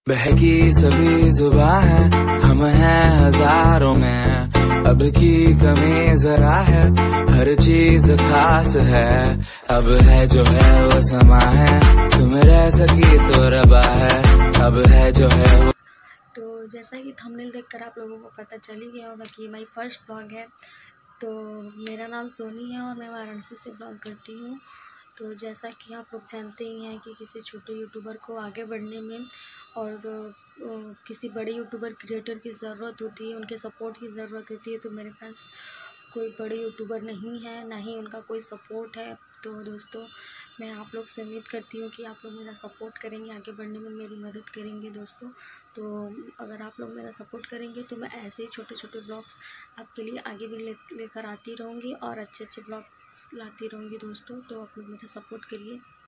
बहकी सभी जुबां है, हम हैं हजारों में। अब की कमी जरा है, हर चीज खास है। अब है जो है वो समा है, तुम रह सकी तो रबा है। अब है जो है वो। तो जैसा कि थंबनेल देखकर आप लोगों को पता चल ही गया होगा कि ये मेरी फर्स्ट ब्लॉग है। तो मेरा नाम सोनी है और मैं वाराणसी से ब्लॉग करती हूँ। तो जैसा कि आप लोग जानते ही हैं कि किसी छोटे यूट्यूबर को आगे बढ़ने में और किसी बड़े यूट्यूबर क्रिएटर की ज़रूरत होती है, उनके सपोर्ट की ज़रूरत होती है। तो मेरे पास कोई बड़े यूट्यूबर नहीं है, ना ही उनका कोई सपोर्ट है। तो दोस्तों, मैं आप लोग से उम्मीद करती हूँ कि आप लोग मेरा सपोर्ट करेंगे, आगे बढ़ने में मेरी मदद करेंगे दोस्तों। तो अगर आप लोग मेरा सपोर्ट करेंगे तो मैं ऐसे ही छोटे छोटे ब्लॉग्स आपके लिए आगे भी लेकर आती रहूँगी और अच्छे अच्छे ब्लॉग्स लाती रहूँगी दोस्तों। तो आप लोग मेरा सपोर्ट करिए।